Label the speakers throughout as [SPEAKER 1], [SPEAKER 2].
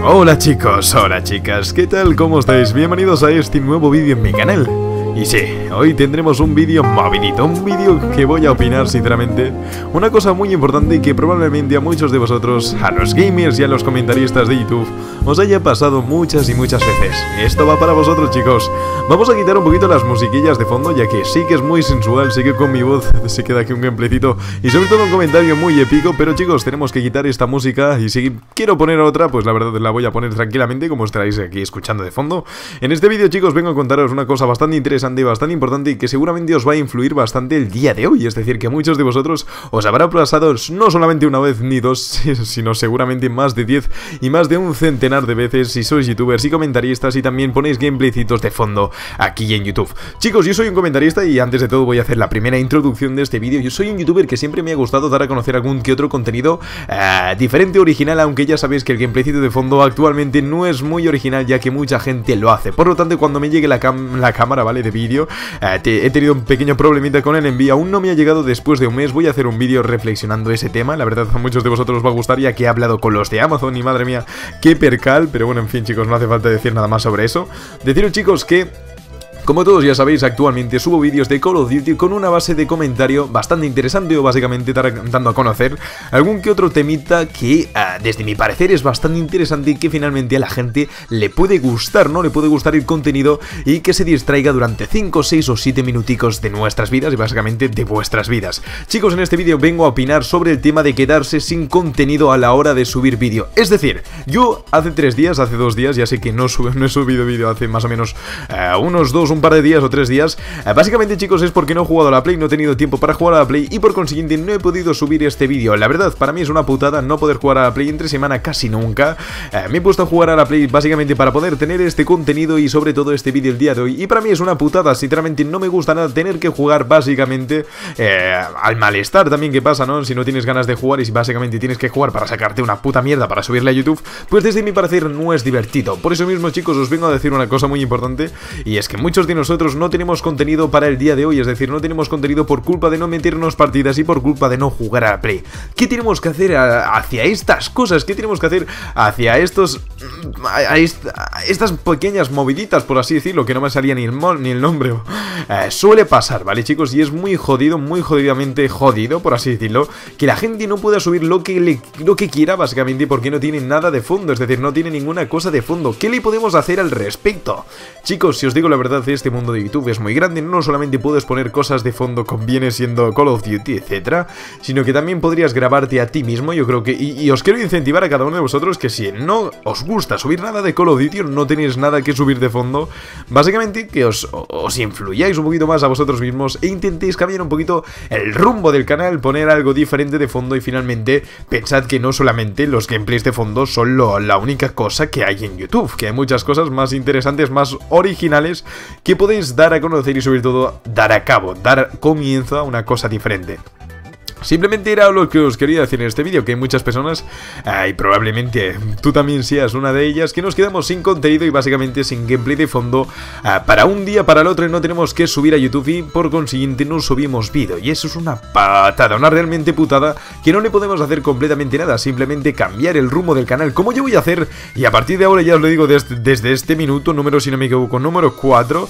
[SPEAKER 1] Hola chicos, hola chicas, ¿qué tal? ¿Cómo estáis? Bienvenidos a este nuevo vídeo en mi canal. Y sí, hoy tendremos un vídeo movidito, un vídeo que voy a opinar sinceramente. Una cosa muy importante y que probablemente a muchos de vosotros, a los gamers y a los comentaristas de YouTube, os haya pasado muchas y muchas veces. Esto va para vosotros chicos. Vamos a quitar un poquito las musiquillas de fondo, ya que sí que es muy sensual, sí que con mi voz se queda aquí un gameplaycito y sobre todo un comentario muy épico. Pero chicos, tenemos que quitar esta música y si quiero poner otra, pues la verdad la voy a poner tranquilamente, como estaréis aquí escuchando de fondo. En este vídeo chicos vengo a contaros una cosa bastante interesante, bastante importante y que seguramente os va a influir bastante el día de hoy. Es decir, que muchos de vosotros os habrá pasado no solamente una vez ni dos, sino seguramente más de 10 y más de un centenar de veces si sois youtubers y comentaristas y también ponéis gameplaycitos de fondo aquí en YouTube. Chicos, yo soy un comentarista y antes de todo voy a hacer la primera introducción de este vídeo. Yo soy un youtuber que siempre me ha gustado dar a conocer algún que otro contenido diferente, original, aunque ya sabéis que el gameplaycito de fondo actualmente no es muy original, ya que mucha gente lo hace. Por lo tanto, cuando me llegue la cámara, ¿vale?, de vídeo, he tenido un pequeño problemita con el envío, aún no me ha llegado después de un mes. Voy a hacer un vídeo reflexionando ese tema, la verdad a muchos de vosotros os va a gustar, ya que he hablado con los de Amazon y madre mía, qué percal, pero bueno, en fin chicos, no hace falta decir nada más sobre eso. Deciros chicos que, como todos ya sabéis, actualmente subo vídeos de Call of Duty con una base de comentario bastante interesante, o básicamente dando a conocer algún que otro temita que, desde mi parecer, es bastante interesante y que finalmente a la gente le puede gustar, ¿no? Le puede gustar el contenido y que se distraiga durante 5, 6 o 7 minuticos de nuestras vidas y básicamente de vuestras vidas. Chicos, en este vídeo vengo a opinar sobre el tema de quedarse sin contenido a la hora de subir vídeo. Es decir, yo hace 2 días, ya sé que no he subido vídeo hace más o menos un par de días o 3 días. Básicamente chicos es porque no he jugado a la Play, no he tenido tiempo para jugar a la Play y por consiguiente no he podido subir este vídeo. La verdad, para mí es una putada no poder jugar a la Play entre semana casi nunca. Me he puesto a jugar a la Play básicamente para poder tener este contenido y sobre todo este vídeo el día de hoy, y para mí es una putada, sinceramente no me gusta nada tener que jugar básicamente al malestar también que pasa, ¿no? Si no tienes ganas de jugar y si básicamente tienes que jugar para sacarte una puta mierda para subirla a YouTube, pues desde mi parecer no es divertido. Por eso mismo chicos os vengo a decir una cosa muy importante, y es que muchos de nosotros no tenemos contenido para el día de hoy, es decir, no tenemos contenido por culpa de no meternos partidas y por culpa de no jugar a la Play. ¿Qué tenemos que hacer hacia estas cosas? ¿Qué tenemos que hacer hacia estas pequeñas moviditas, por así decirlo, que no me salía ni el nombre? Suele pasar, ¿vale chicos? Y es muy jodido, muy jodidamente jodido, por así decirlo, que la gente no pueda subir lo que quiera, básicamente porque no tiene nada de fondo, es decir, no tiene ninguna cosa de fondo. ¿Qué le podemos hacer al respecto? Chicos, si os digo la verdad, este mundo de YouTube es muy grande, no solamente puedes poner cosas de fondo como viene siendo Call of Duty, etcétera, sino que también podrías grabarte a ti mismo. Yo creo que, y os quiero incentivar a cada uno de vosotros que si no os gusta subir nada de Call of Duty, no tenéis nada que subir de fondo, básicamente que os influyáis un poquito más a vosotros mismos e intentéis cambiar un poquito el rumbo del canal, poner algo diferente de fondo y finalmente pensad que no solamente los gameplays de fondo son la única cosa que hay en YouTube, que hay muchas cosas más interesantes, más originales que podéis dar a conocer y sobre todo dar comienzo a una cosa diferente. Simplemente era lo que os quería decir en este vídeo, que hay muchas personas, y probablemente tú también seas una de ellas, que nos quedamos sin contenido y básicamente sin gameplay de fondo para un día, para el otro, y no tenemos que subir a YouTube y por consiguiente no subimos vídeo. Y eso es una patada, una realmente putada, que no le podemos hacer completamente nada, simplemente cambiar el rumbo del canal, como yo voy a hacer, y a partir de ahora ya os lo digo desde este minuto, si no me equivoco, número 4,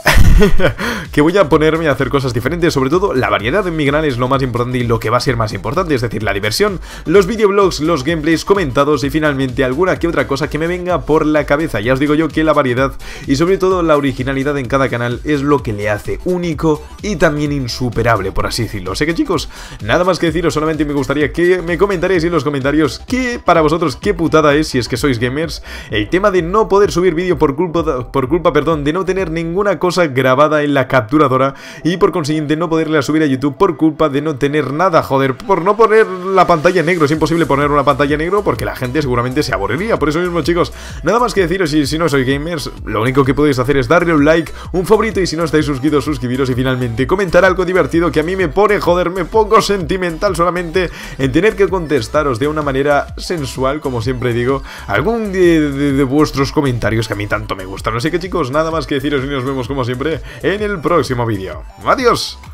[SPEAKER 1] que voy a ponerme a hacer cosas diferentes. Sobre todo la variedad en mi canal es lo más importante y lo que va a ser más importante, es decir, la diversión, los videoblogs, los gameplays comentados y finalmente alguna que otra cosa que me venga por la cabeza. Ya os digo yo que la variedad y sobre todo la originalidad en cada canal es lo que le hace único y también insuperable, por así decirlo. Así que chicos, nada más que deciros, solamente me gustaría que me comentaréis en los comentarios que para vosotros qué putada es, si es que sois gamers, el tema de no poder subir vídeo por culpa de no tener ninguna cosa grabada en la capturadora y por consiguiente no poderla subir a YouTube por culpa de no tener nada, joder, por no poner la pantalla en negro. Es imposible poner una pantalla en negro porque la gente seguramente se aburriría. Por eso mismo chicos, nada más que deciros, si no sois gamers, lo único que podéis hacer es darle un like, un favorito y si no estáis suscritos, suscribiros y finalmente comentar algo divertido que a mí me pone, joder, me pongo sentimental solamente en tener que contestaros de una manera sensual, como siempre digo, algún de vuestros comentarios que a mí tanto me gustan. Así que chicos, nada más que deciros y nos vemos como siempre en el próximo vídeo. ¡Adiós!